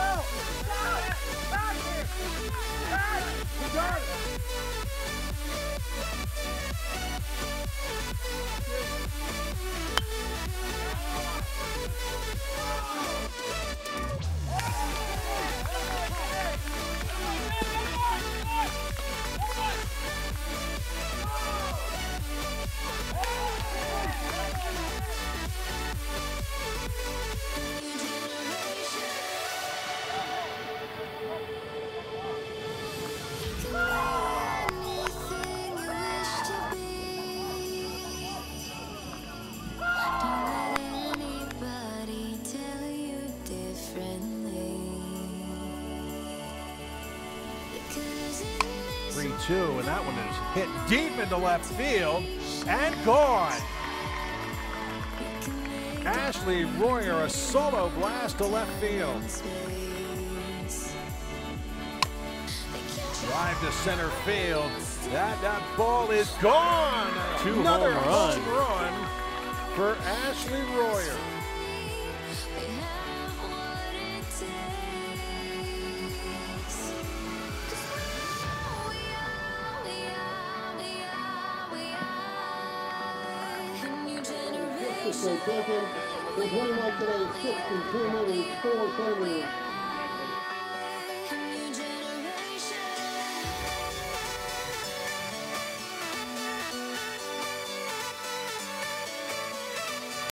3-2, and that one is hit deep into left field and gone. Ashley Royer, a solo blast to left field. Drive to center field. That ball is gone. Another home run for Ashley Royer. The 21 today, 62 meters, 4 centimeters.